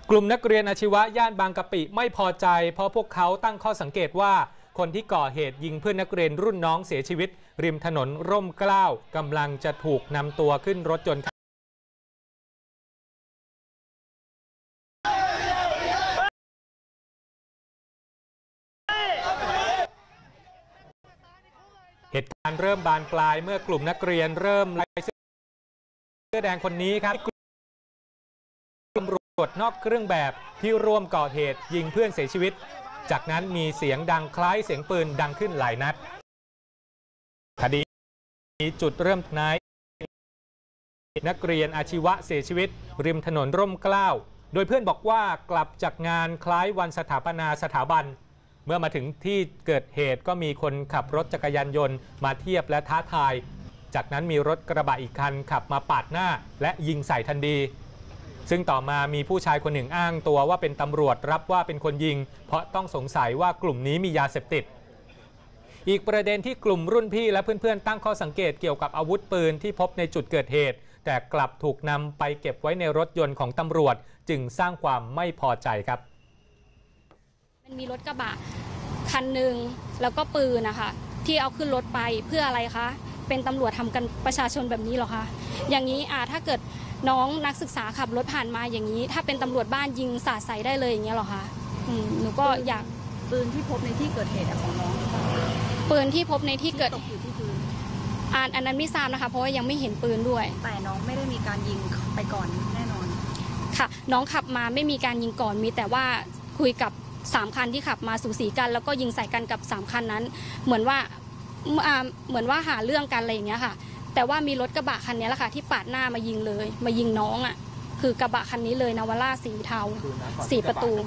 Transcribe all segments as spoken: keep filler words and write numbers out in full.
กลุ่มนักเรียนอาชีวะย่านบางกะปิไม่พอใจเพราะพวกเขาตั้งข้อสังเกตว่าคนที่ก่อเหตุยิงเพื่อนนักเรียนรุ่นน้องเสียชีวิตริมถนนร่มเกล้ากำลังจะถูกนำตัวขึ้นรถยนต์เหตุการณ์เริ่มบานปลายเมื่อกลุ่มนักเรียนเริ่มไล่เสื้อแดงคนนี้ครับตำรวจนอกเครื่องแบบที่ร่วมก่อเหตุยิงเพื่อนเสียชีวิตจากนั้นมีเสียงดังคล้ายเสียงปืนดังขึ้นหลายนัดคดีมีจุดเริ่มนายนักเรียนอาชีวะเสียชีวิตริมถนนร่มเกล้าโดยเพื่อนบอกว่ากลับจากงานคล้ายวันสถาปนาสถาบันเมื่อมาถึงที่เกิดเหตุก็มีคนขับรถจักรยานยนต์มาเทียบและท้าทายจากนั้นมีรถกระบะอีกคันขับมาปาดหน้าและยิงใส่ทันทีซึ่งต่อมามีผู้ชายคนหนึ่งอ้างตัวว่าเป็นตำรวจรับว่าเป็นคนยิงเพราะต้องสงสัยว่ากลุ่มนี้มียาเสพติดอีกประเด็นที่กลุ่มรุ่นพี่และเพื่อนๆตั้งข้อสังเกตเกี่ยวกับอาวุธปืนที่พบในจุดเกิดเหตุแต่กลับถูกนำไปเก็บไว้ในรถยนต์ของตำรวจจึงสร้างความไม่พอใจครับมันมีรถกระบะคันหนึ่งแล้วก็ปืนนะคะที่เอาขึ้นรถไปเพื่ออะไรคะเป็นตำรวจทำกันประชาชนแบบนี้หรอคะอย่างนี้อ่าถ้าเกิดน้องนักศึกษาขับรถผ่านมาอย่างนี้ถ้าเป็นตำรวจบ้านยิงสาดใส่ได้เลยอย่างเงี้ยหรอคะอืมหนูก็อยากปืนที่พบในที่เกิดเหตุของน้องปืนที่พบในที่เกิดอยู่ที่พื้นอ่านอันนั้นไม่ทราบนะคะเพราะว่ายังไม่เห็นปืนด้วยแต่น้องไม่ได้มีการยิงไปก่อนแน่นอนค่ะน้องขับมาไม่มีการยิงก่อนมีแต่ว่าคุยกับสามคันที่ขับมาสูสีกันแล้วก็ยิงใส่กันกับสามคันนั้นเหมือนว่าเหมือนว่าหาเรื่องกันอะไรอย่างเงี้ยค่ะแต่ว่ามีรถกระบะคันนี้แหละค่ะที่ปาดหน้ามายิงเลยมายิงน้องอ่ะคือกระบะคันนี้เลยนาวาร่าสีเทาสี่ประตู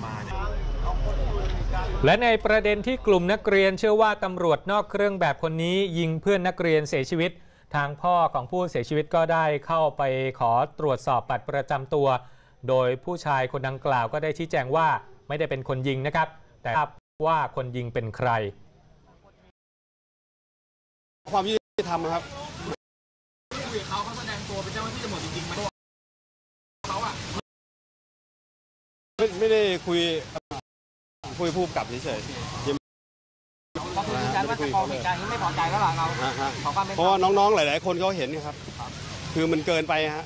และในประเด็นที่กลุ่มนักเรียนเชื่อว่าตำรวจนอกเครื่องแบบคนนี้ยิงเพื่อนนักเรียนเสียชีวิตทางพ่อของผู้เสียชีวิตก็ได้เข้าไปขอตรวจสอบบัตรประจำตัวโดยผู้ชายคนดังกล่าวก็ได้ชี้แจงว่าไม่ได้เป็นคนยิงนะครับแต่ว่าคนยิงเป็นใครความยุติธรรมครับเขาเขาแสดงตัวเป็นเจ้าหน้าที่ตำรวจจริงๆไหมเขาอะไม่ไม่ได้คุยคุยพูดกับเฉยๆเขาคุยกันว่าจะกองเหตุการณ์นี้ไม่พอใจแล้วหรอเราเพราะว่าน้องๆหลายๆคนเขาเห็นครับคือมันเกินไปฮะ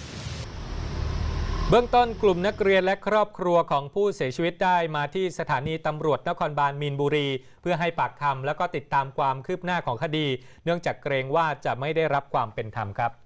เบื้องต้นกลุ่มนักเรียนและครอบครัวของผู้เสียชีวิตได้มาที่สถานีตำรวจนครบาลมีนบุรีเพื่อให้ปากคำและก็ติดตามความคืบหน้าของคดีเนื่องจากเกรงว่าจะไม่ได้รับความเป็นธรรมครับ